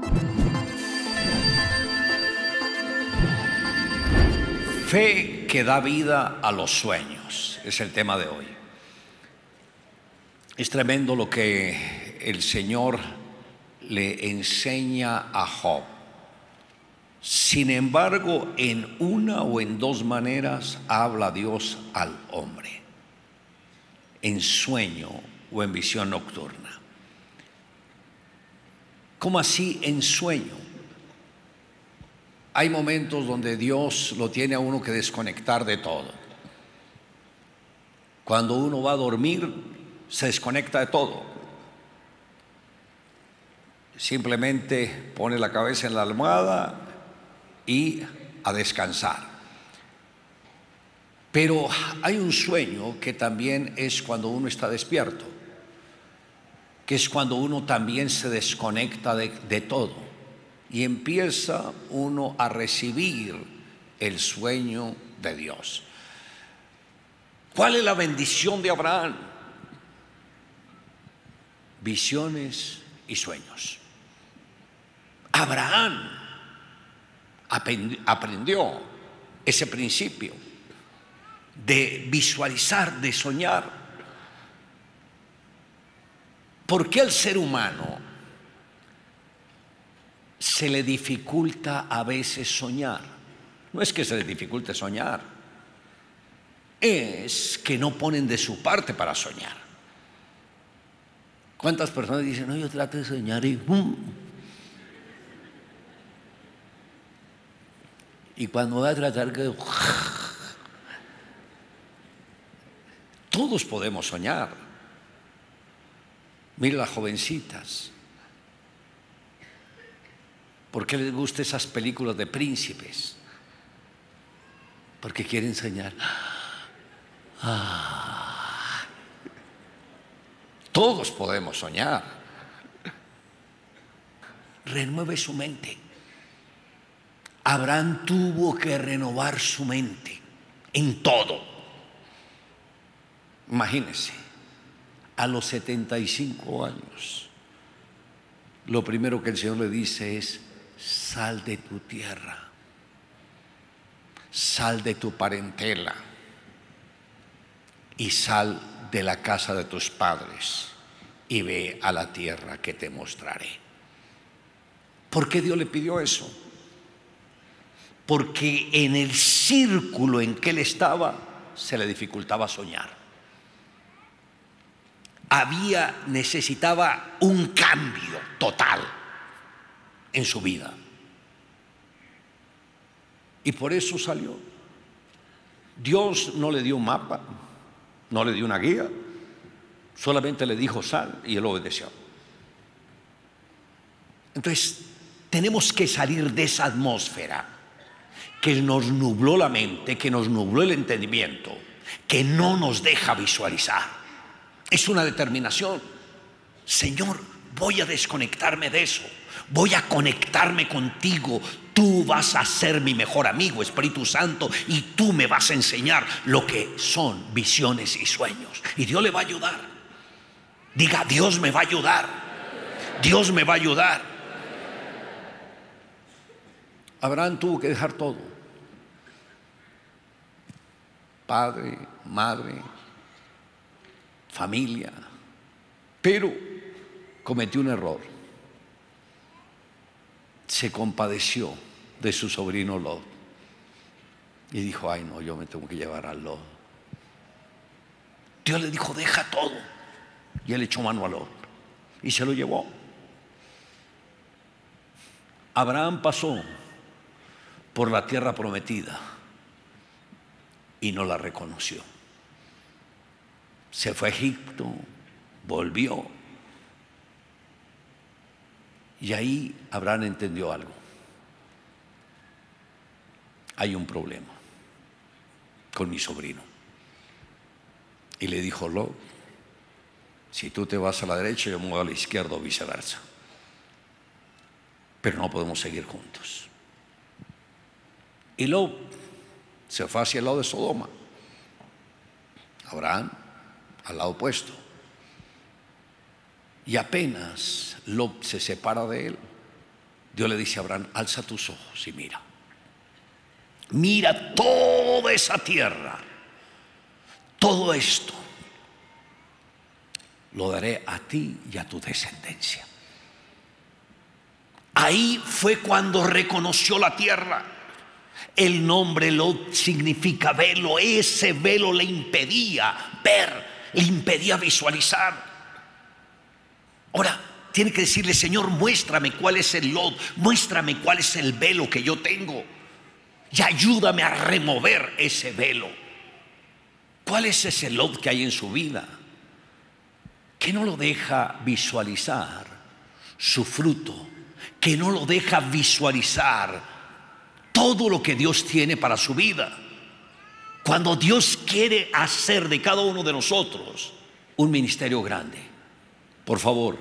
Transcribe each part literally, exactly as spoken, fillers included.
Fe que da vida a los sueños es el tema de hoy. Es tremendo lo que el Señor le enseña a Job. Sin embargo, en una o en dos maneras habla Dios al hombre: en sueño o en visión nocturna. ¿Cómo así en sueño? Hay momentos donde Dios lo tiene a uno que desconectar de todo. Cuando uno va a dormir, se desconecta de todo. Simplemente pone la cabeza en la almohada y a descansar. Pero hay un sueño que también es cuando uno está despierto, que es cuando uno también se desconecta de, de todo. Y empieza uno a recibir el sueño de Dios. ¿Cuál es la bendición de Abraham? Visiones y sueños. Abraham aprendió ese principio de visualizar, de soñar. ¿Por qué al ser humano se le dificulta a veces soñar? No es que se le dificulte soñar, es que no ponen de su parte para soñar. ¿Cuántas personas dicen, no, yo trato de soñar y ¡bum! Y cuando voy a tratar que... Todos podemos soñar. Mira las jovencitas. ¿Por qué les gustan esas películas de príncipes? Porque quieren soñar. Ah. Todos podemos soñar. Renueve su mente. Abraham tuvo que renovar su mente en todo. Imagínense, a los setenta y cinco años, lo primero que el Señor le dice es: sal de tu tierra, sal de tu parentela y sal de la casa de tus padres y ve a la tierra que te mostraré. ¿Por qué Dios le pidió eso? Porque en el círculo en que él estaba se le dificultaba soñar. Había, necesitaba un cambio total en su vida. Y por eso salió. Dios no le dio un mapa, no le dio una guía, solamente le dijo sal y él obedeció. Entonces tenemos que salir de esa atmósfera que nos nubló la mente, que nos nubló el entendimiento, que no nos deja visualizar. Es una determinación. Señor, voy a desconectarme de eso, voy a conectarme contigo. Tú vas a ser mi mejor amigo, Espíritu Santo, y tú me vas a enseñar lo que son visiones y sueños. Y Dios le va a ayudar. Diga, Dios me va a ayudar. Dios me va a ayudar. Abraham tuvo que dejar todo: padre, madre, familia. Pero cometió un error. Se compadeció de su sobrino Lot y dijo: ay no, yo me tengo que llevar a Lot. Dios le dijo: deja todo. Y él echó mano a Lot y se lo llevó. Abraham pasó por la tierra prometida y no la reconoció. Se fue a Egipto, volvió. Y ahí Abraham entendió algo. Hay un problema con mi sobrino. Y le dijo: Lot, si tú te vas a la derecha, yo me voy a la izquierda o viceversa. Pero no podemos seguir juntos. Y Lot se fue hacia el lado de Sodoma. Abraham al lado opuesto. Y apenas Lot se separa de él, Dios le dice a Abraham: alza tus ojos y mira. Mira toda esa tierra. Todo esto lo daré a ti y a tu descendencia. Ahí fue cuando reconoció la tierra. El nombre Lot significa velo. Ese velo le impedía ver, le impedía visualizar. Ahora tiene que decirle: Señor, muéstrame cuál es el Lot, muéstrame cuál es el velo que yo tengo y ayúdame a remover ese velo. ¿Cuál es ese Lot que hay en su vida que no lo deja visualizar su fruto, que no lo deja visualizar todo lo que Dios tiene para su vida? Cuando Dios quiere hacer de cada uno de nosotros un ministerio grande, por favor,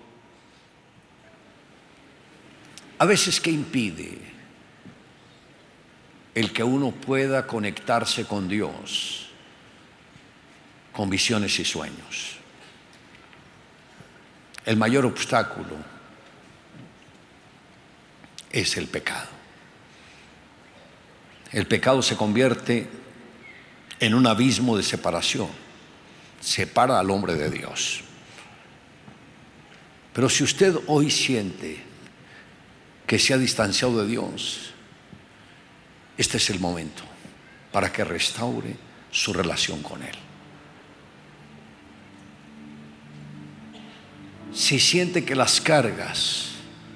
a veces, ¿qué impide el que uno pueda conectarse con Dios con visiones y sueños? El mayor obstáculo es el pecado. El pecado se convierte en un abismo de separación, separa al hombre de Dios. Pero si usted hoy siente que se ha distanciado de Dios, este es el momento para que restaure su relación con Él. Si siente que las cargas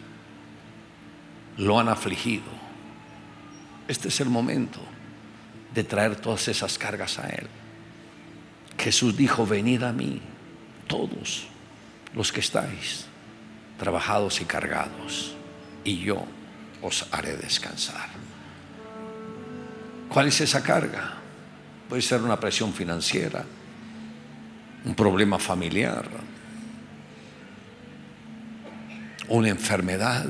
lo han afligido, este es el momento de traer todas esas cargas a Él. Jesús dijo: venid a mí todos los que estáis trabajados y cargados, y yo os haré descansar. ¿Cuál es esa carga? Puede ser una presión financiera, un problema familiar, una enfermedad,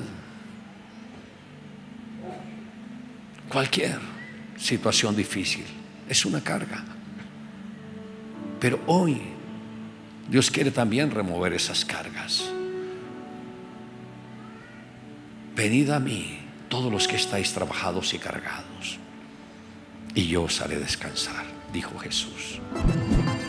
cualquier situación difícil. Es una carga. Pero hoy Dios quiere también remover esas cargas. Venid a mí todos los que estáis trabajados y cargados, y yo os haré descansar, dijo Jesús.